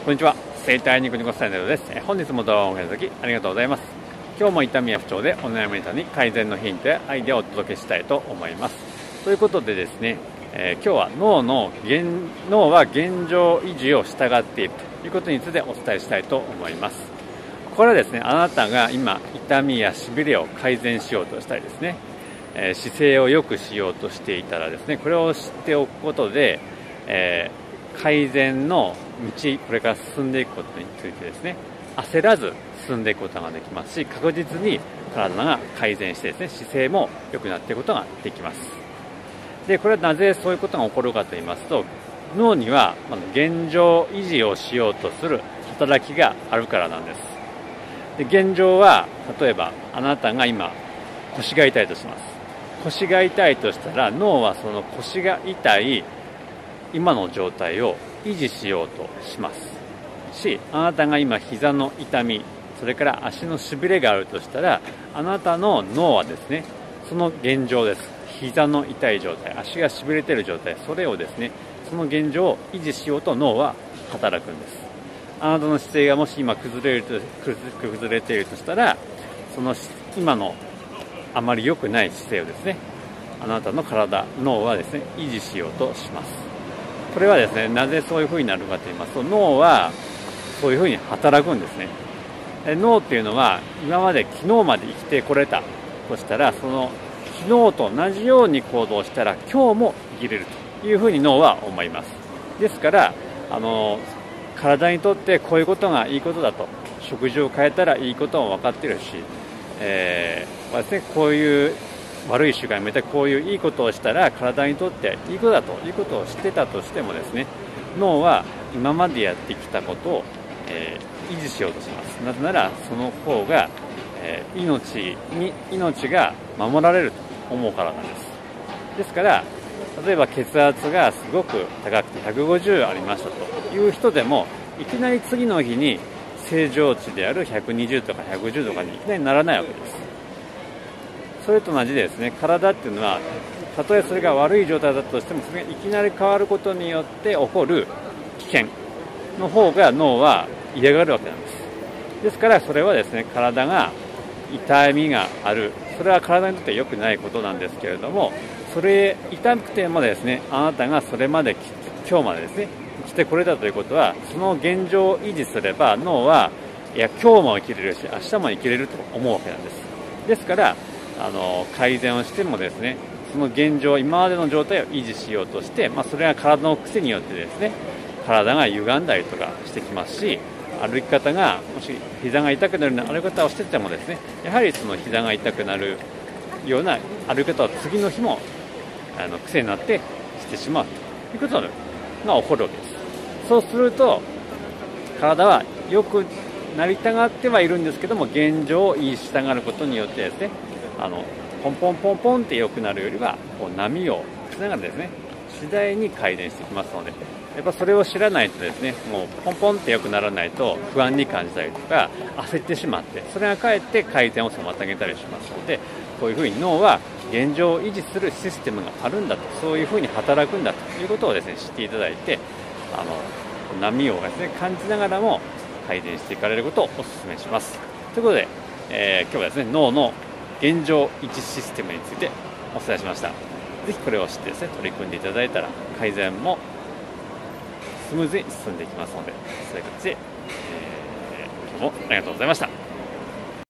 こんにちは、整体ニコニコスタイルです。本日も動画をご覧いただきありがとうございます。今日も痛みや不調でお悩みの方に改善のヒントやアイデアをお届けしたいと思います。ということでですね、今日は脳は現状維持を従っているということについてお伝えしたいと思います。これはですね、あなたが今痛みやしびれを改善しようとしたりですね、姿勢を良くしようとしていたらですね、これを知っておくことで、改善の道、これから進んでいくことについてですね、焦らず進んでいくことができますし、確実に体が改善してですね、姿勢も良くなっていくことができます。で、これはなぜそういうことが起こるかと言いますと、脳には現状維持をしようとする働きがあるからなんです。で、現状は例えばあなたが今腰が痛いとします。腰が痛いとしたら、脳はその腰が痛い今の状態を維持しようとしますし、あなたが今膝の痛み、それから足のしびれがあるとしたら、あなたの脳はですね、その現状です。膝の痛い状態、足がしびれている状態、それをですね、その現状を維持しようと脳は働くんです。あなたの姿勢がもし今崩れているとしたら、その今のあまり良くない姿勢をですね、あなたの脳はですね、維持しようとします。これはですね、なぜそういう風になるかと言いますと、脳はそういう風に働くんですね。脳っていうのは今まで昨日まで生きてこれたとしたら、その昨日と同じように行動したら今日も生きれるという風に脳は思います。ですから体にとってこういうことがいいことだと、食事を変えたらいいことも分かっているし、ですね、こういう悪い習慣やめてこういういいことをしたら体にとっていいことだということを知ってたとしてもですね、脳は今までやってきたことを、維持しようとします。なぜならその方が、命が守られると思うからなんです。ですから例えば血圧がすごく高くて150ありましたという人でも、いきなり次の日に正常値である120とか110とかにいきなりならないわけです。それと同じでですね、体っていうのはたとえそれが悪い状態だったとしても、それがいきなり変わることによって起こる危険の方が脳は嫌がるわけなんです。ですからそれはですね、体が痛みがある、それは体にとって良くないことなんですけれども、それ痛くてもですね、あなたがそれまで今日までですね生きてこれたということは、その現状を維持すれば脳はいや今日も生きれるし明日も生きれると思うわけなんです。ですから改善をしてもですね、その現状、今までの状態を維持しようとして、それが体の癖によってですね、体が歪んだりとかしてきますし、歩き方がもし膝が痛くなるような歩き方をしててもですね、やはりその膝が痛くなるような歩き方を次の日も癖になってしてしまうということが起こるわけです。そうすると体は良くなりたがってはいるんですけども、現状を維持したがることによってですね、ポンポンポンポンって良くなるよりはこう波をしながらですね、次第に改善していきますので、やっぱそれを知らないとですね、もうポンポンって良くならないと不安に感じたりとか焦ってしまって、それがかえって改善を妨げたりしますので、こういうふうに脳は現状を維持するシステムがあるんだと、そういうふうに働くんだということをですね、知っていただいて、波をですね感じながらも改善していかれることをお勧めします。ということで、今日はですね、脳の現状維持システムについてお伝えしました。ぜひこれを知ってですね、取り組んでいただいたら改善もスムーズに進んでいきますので、そういう形で、今日もありがとうございました。